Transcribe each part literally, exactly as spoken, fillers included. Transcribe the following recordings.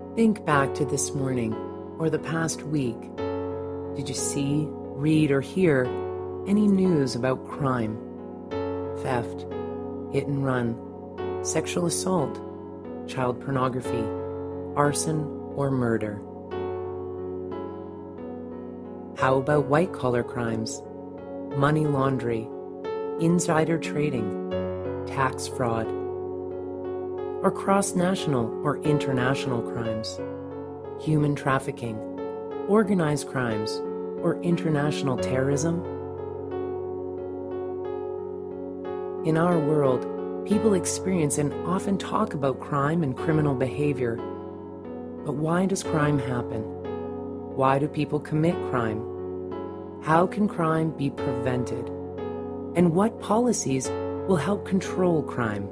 Think back to this morning or the past week. Did you see, read, or hear any news about crime, theft, hit and run, sexual assault, child pornography, arson, or murder? How about white-collar crimes, money laundering, insider trading, tax fraud, or cross-national or international crimes, human trafficking, organized crimes, or international terrorism? In our world, people experience and often talk about crime and criminal behavior. But why does crime happen? Why do people commit crime? How can crime be prevented? And what policies will help control crime?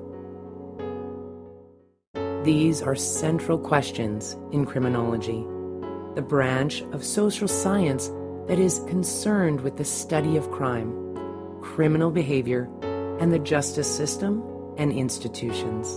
These are central questions in criminology, the branch of social science that is concerned with the study of crime, criminal behavior, and the justice system and institutions.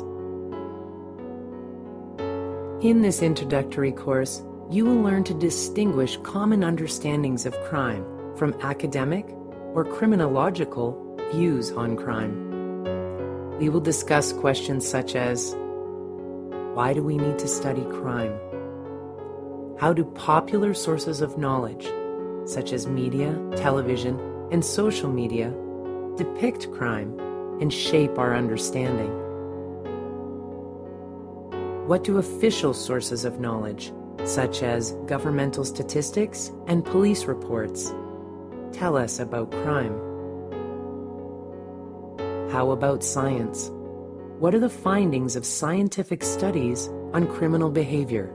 In this introductory course, you will learn to distinguish common understandings of crime from academic or criminological views on crime. We will discuss questions such as: why do we need to study crime? How do popular sources of knowledge, such as media, television, and social media, depict crime and shape our understanding? What do official sources of knowledge, such as governmental statistics and police reports, tell us about crime? How about science? What are the findings of scientific studies on criminal behavior?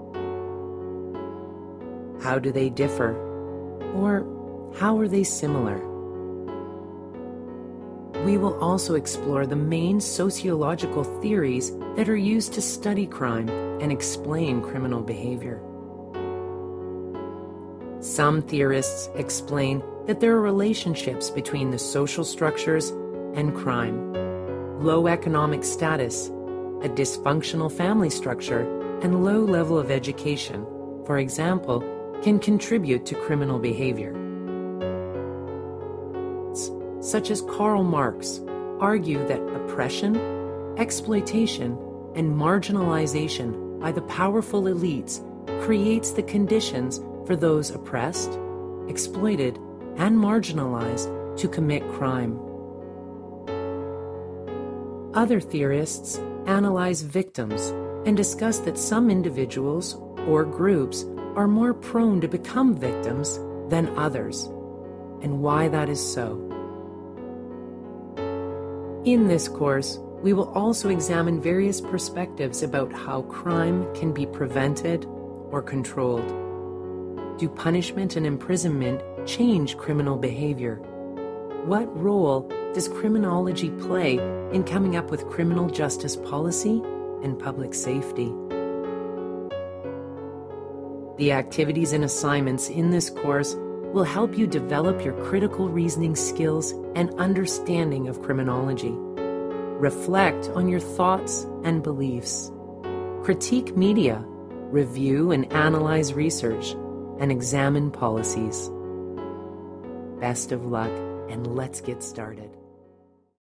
How do they differ? Or how are they similar? We will also explore the main sociological theories that are used to study crime and explain criminal behavior. Some theorists explain that there are relationships between the social structures and crime. Low economic status, a dysfunctional family structure, and low level of education, for example, can contribute to criminal behavior. Such as Karl Marx argue that oppression, exploitation, and marginalization by the powerful elites creates the conditions for those oppressed, exploited, and marginalized to commit crime. Other theorists analyze victims and discuss that some individuals or groups are more prone to become victims than others, and why that is so. In this course, we will also examine various perspectives about how crime can be prevented or controlled. Do punishment and imprisonment change criminal behavior? What role does criminology play in coming up with criminal justice policy and public safety? The activities and assignments in this course will help you develop your critical reasoning skills and understanding of criminology. Reflect on your thoughts and beliefs. Critique media, review and analyze research, and examine policies. Best of luck, and let's get started.